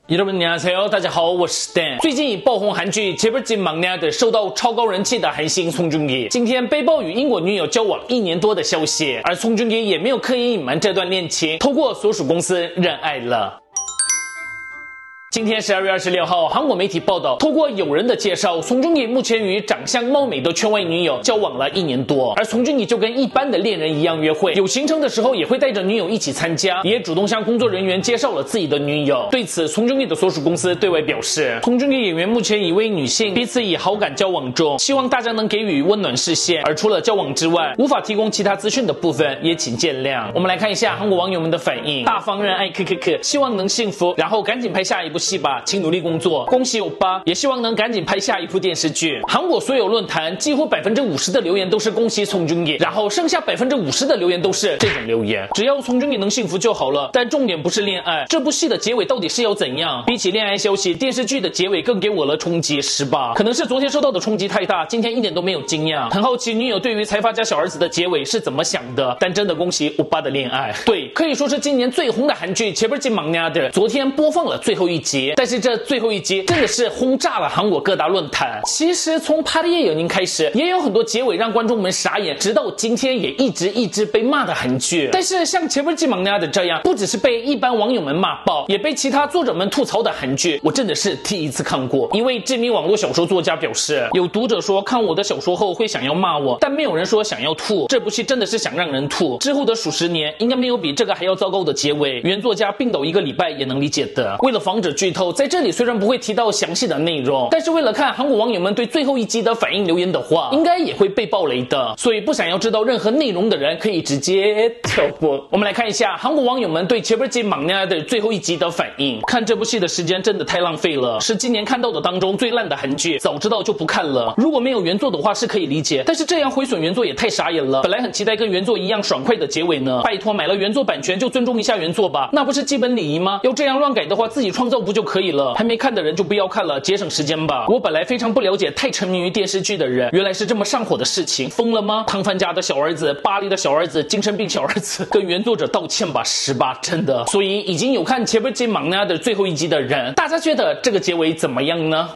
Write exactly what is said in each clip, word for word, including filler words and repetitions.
여러분 안녕하세요，大家好，我是 Dan。最近爆红韩剧《제벌집 막내 아들》受到超高人气的韩星宋仲基，今天被曝与英国女友交往一年多的消息，而宋仲基也没有刻意隐瞒这段恋情，透过所属公司认爱了。 今天十二月二十六号，韩国媒体报道，透过友人的介绍，宋仲基目前与长相貌美的圈外女友交往了一年多，而宋仲基就跟一般的恋人一样约会，有行程的时候也会带着女友一起参加，也主动向工作人员介绍了自己的女友。对此，宋仲基的所属公司对外表示，宋仲基演员目前已为女性彼此以好感交往中，希望大家能给予温暖视线。而除了交往之外，无法提供其他资讯的部分，也请见谅。我们来看一下韩国网友们的反应：大方认爱，可可可，希望能幸福，然后赶紧拍下一部戏吧，请努力工作，恭喜欧巴，也希望能赶紧拍下一部电视剧。韩国所有论坛几乎百分之五十的留言都是恭喜宋仲基，然后剩下百分之五十的留言都是这种留言，只要宋仲基能幸福就好了。但重点不是恋爱，这部戏的结尾到底是要怎样？比起恋爱消息，电视剧的结尾更给我了冲击，是吧？可能是昨天受到的冲击太大，今天一点都没有惊讶。很好奇女友对于财阀家小儿子的结尾是怎么想的，但真的恭喜欧巴的恋爱。对，可以说是今年最红的韩剧《제벌집 막내 아들》昨天播放了最后一集，但是这最后一集真的是轰炸了韩国各大论坛。其实从《파리의 연인》开始，也有很多结尾让观众们傻眼，直到今天也一直一直被骂的韩剧。但是像《제벌집 막내 아들》这样，不只是被一般网友们骂爆，也被其他作者们吐槽的韩剧，我真的是第一次看过。一位知名网络小说作家表示，有读者说看我的小说后会想要骂我，但没有人说想要吐。这部戏真的是想让人吐。之后的数十年，应该没有比这个还要糟糕的结尾。原作家病倒一个礼拜也能理解的。为了防止剧透，在这里虽然不会提到详细的内容，但是为了看韩国网友们对最后一集的反应留言的话，应该也会被爆雷的。所以不想要知道任何内容的人可以直接跳过。我们来看一下韩国网友们对《제벌집 막내 아들》最后一集的反应。看这部戏的时间真的太浪费了，是今年看到的当中最烂的韩剧，早知道就不看了。如果没有原作的话是可以理解，但是这样毁损原作也太傻眼了。本来很期待跟原作一样爽快的结尾呢，拜托买了原作版权就尊重一下原作吧，那不是基本礼仪吗？要这样乱改的话，自己创造不就可以了？还没看的人就不要看了，节省时间吧。我本来非常不了解太沉迷于电视剧的人，原来是这么上火的事情，疯了吗？汤范家的小儿子，巴黎的小儿子，精神病小儿子，跟原作者道歉吧，十八，真的。所以已经有看《제벌집 막내 아들》最后一集的人，大家觉得这个结尾怎么样呢？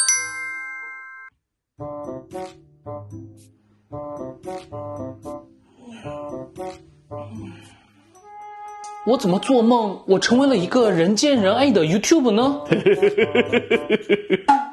我怎么做梦，我成为了一个人见人爱的 YouTube 呢？